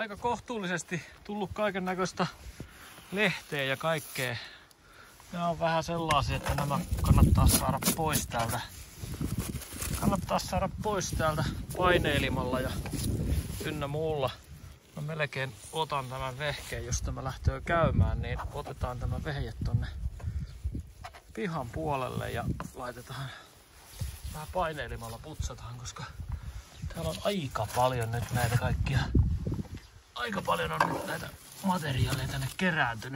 aika kohtuullisesti tullut kaiken näköistä lehteä ja kaikkea. Nämä on vähän sellaisia, että nämä kannattaa saada pois täältä. Kannattaa saada pois täältä paineilimalla ja ynnä muulla. Mä melkein otan tämän vehkeen, jos tämä lähtee käymään, niin otetaan tämä vehje tonne pihan puolelle ja laitetaan vähän paineilimalla putsataan, koska täällä on aika paljon nyt näitä kaikkia. Aika paljon on nyt näitä materiaaleja tänne kerääntynyt.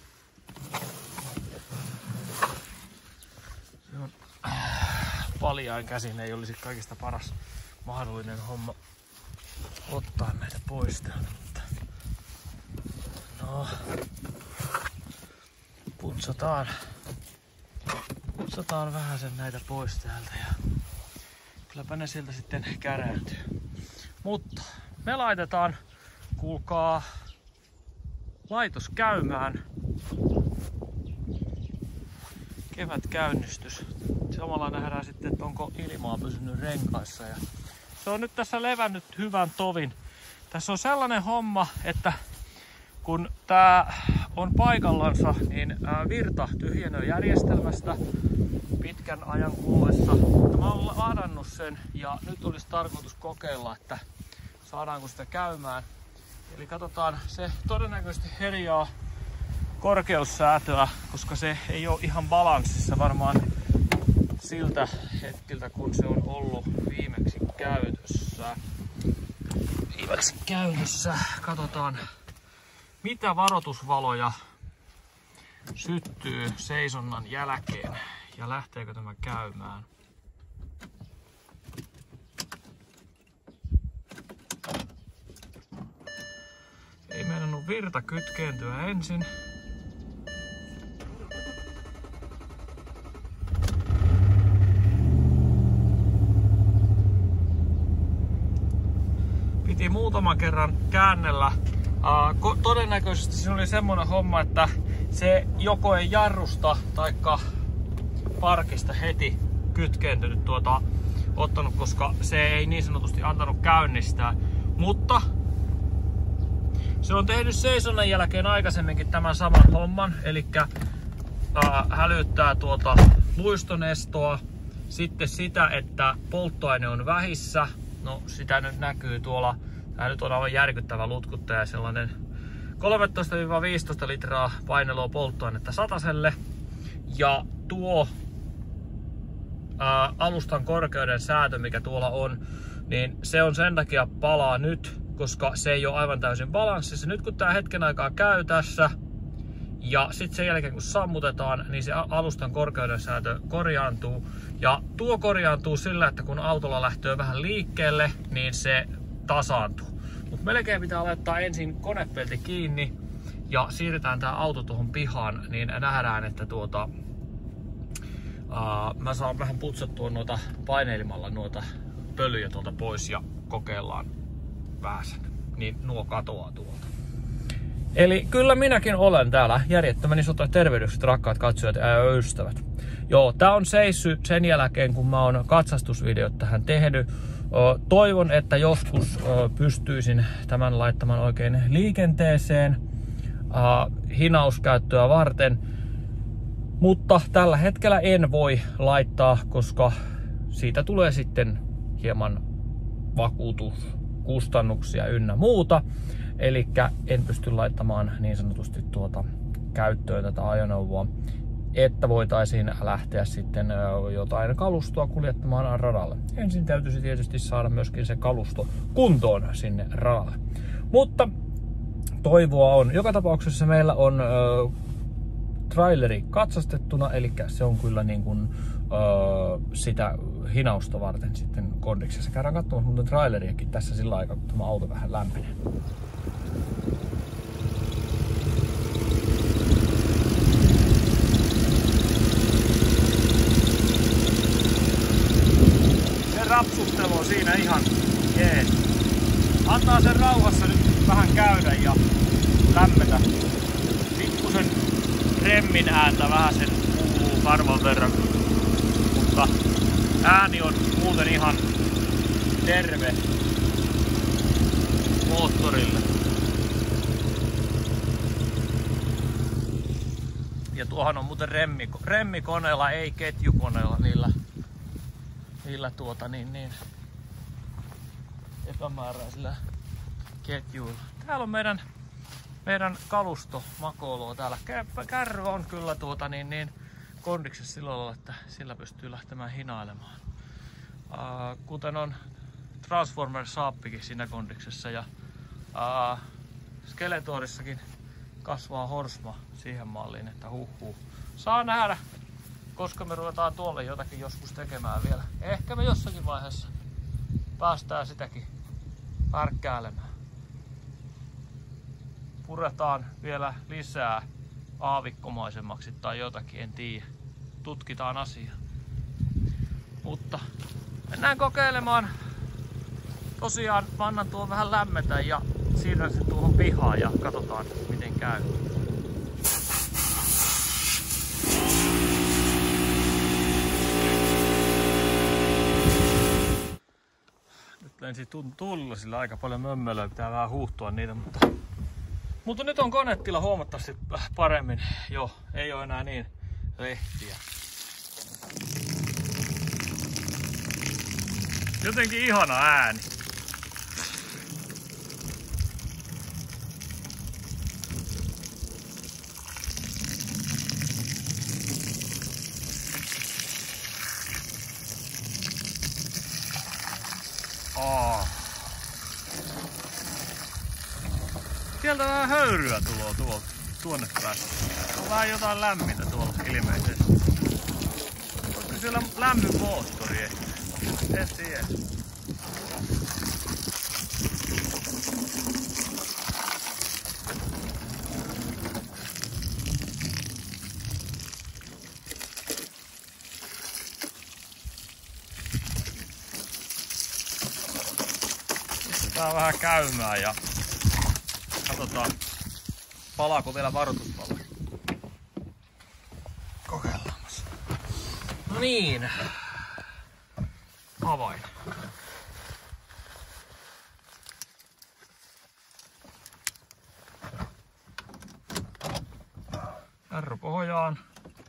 Se on paljain käsin ei olisi kaikista paras mahdollinen homma ottaa näitä pois täältä, mutta no, putsataan vähän sen näitä pois täältä ja kylläpä ne sieltä sitten kärääntyy. Mutta me laitetaan, kuulkaa, laitos käymään. Kevätkäynnistys. Samalla nähdään sitten, että onko ilmaa pysynyt renkaissa. Ja se on nyt tässä levännyt hyvän tovin. Tässä on sellainen homma, että kun tää on paikallansa, niin virta tyhjenee järjestelmästä pitkän ajan kuluessa. Mä oon ladannut sen ja nyt olisi tarkoitus kokeilla, että saadaanko sitä käymään. Eli katsotaan, se todennäköisesti herjaa korkeussäätöä, koska se ei ole ihan balanssissa varmaan siltä hetkeltä, kun se on ollut viimeksi käytössä. Katsotaan, mitä varoitusvaloja syttyy seisonnan jälkeen ja lähteekö tämä käymään. Ei meinannut virta kytkeentyä ensin. Piti muutaman kerran käännellä. Todennäköisesti siinä oli semmoinen homma, että se joko ei jarrusta taikka parkista heti kytkeentynyt ottanut, koska se ei niin sanotusti antanut käynnistää. Mutta se on tehnyt seisonnan jälkeen aikaisemminkin tämän saman homman, eli hälyttää luistonestoa, sitten sitä, että polttoaine on vähissä. No sitä nyt näkyy tuolla, tää nyt on aivan järkyttävä lutkuttaja, sellainen 13-15 litraa paineloa polttoainetta sataselle. Ja tuo alustan korkeuden säätö, mikä tuolla on, niin se on sen takia palaa nyt, koska se ei ole aivan täysin balanssissa. Nyt kun tää hetken aikaa käy tässä ja sitten sen jälkeen kun sammutetaan, niin se alustan korkeuden säätö korjaantuu. Ja tuo korjaantuu sillä, että kun autolla lähtee vähän liikkeelle, niin se tasaantuu. Mutta melkein pitää laittaa ensin konepelti kiinni ja siirretään tää auto tuohon pihaan, niin nähdään, että mä saan vähän putsattua noita paineilimalla noita pölyjä tuolta pois ja kokeillaan pääsen, niin nuo katoaa tuolta. Eli kyllä minäkin olen täällä järjettömän isot tervehdykset, rakkaat katsojat ja ystävät. Joo, tää on seissyt sen jälkeen, kun mä oon katsastusvideot tähän tehnyt. Toivon, että joskus pystyisin tämän laittamaan oikein liikenteeseen hinauskäyttöä varten. Mutta tällä hetkellä en voi laittaa, koska siitä tulee sitten hieman vakuutuskustannuksia ynnä muuta. Elikkä en pysty laittamaan niin sanotusti käyttöön tätä ajoneuvoa, että voitaisiin lähteä sitten jotain kalustoa kuljettamaan radalle. Ensin täytyisi tietysti saada myöskin se kalusto kuntoon sinne radalle. Mutta toivoa on. Joka tapauksessa meillä on traileri katsastettuna, eli se on kyllä niin kuin, sitä hinausta varten sitten kondiksessa. Käydään katsomaan muuten traileriakin tässä sillä aikaa, kun tämä auto vähän lämpenee. Se rapsuttelu on siinä ihan jees. Antaa sen rauhassa nyt vähän käydä ja lämmetä. Pikkusen remmin ääntä vähän sen kuuluu karvan verran, mutta ääni on muuten ihan terve moottorille. Ja tuohan on muuten remmikoneella, ei ketjukoneella, niillä epämääräisillä ketjuilla. Täällä on meidän kalusto makoilua täällä. Kärry on kyllä kondiksessa sillä lailla, että sillä pystyy lähtemään hinailemaan. Kuten on Transformer Saappikin siinä kondiksessa ja Skeletorissakin kasvaa horsma siihen malliin, että huhhuh. Saa nähdä, koska me ruvetaan tuolle jotakin joskus tekemään vielä. Ehkä me jossakin vaiheessa päästään sitäkin värkkäälemään. Puretaan vielä lisää aavikkomaisemmaksi tai jotakin, en tiedä. Tutkitaan asiaa. Mutta mennään kokeilemaan. Tosiaan mä annan tuon vähän lämmetä ja siirrän sen tuohon pihaan ja katsotaan miten käy. Nyt lensi tullisilla aika paljon mömmölöä, pitää vähän huuhtua niitä, mutta nyt on konetila huomattavasti paremmin jo, ei ole enää niin lehtiä. Jotenkin ihana ääni. Sieltä vähän höyryä tulee tuonne päästä. On vähän jotain lämmintä tuolla ilmeisesti. Olisiko siellä lämmin moottori ehkä? En tiedä. Pistetään vähän käymään ja katsotaan, palaako vielä varoituspalo. Kokeillaanpas. No niin. Avain. Jarru pohjaan.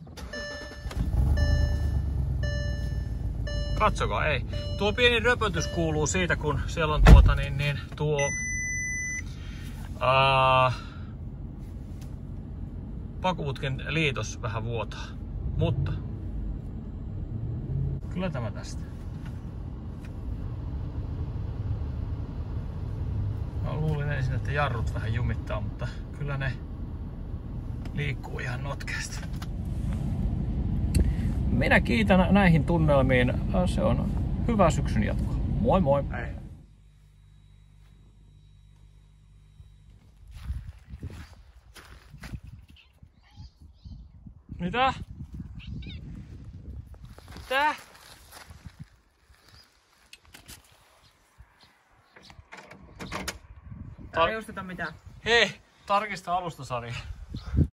Katsokaa, ei. Tuo pieni röpötys kuuluu siitä, kun siellä on tuo pakuputken liitos vähän vuotaa. Mutta kyllä tämä tästä. Mä luulin ensin, että jarrut vähän jumittaa, mutta kyllä ne liikkuu ihan notkeasti. Minä kiitän näihin tunnelmiin. Se on hyvää syksyn jatkoa. Moi moi! Hei. Mitä? Mitä? Ei osteta mitään. Hei, tarkista alustasarja.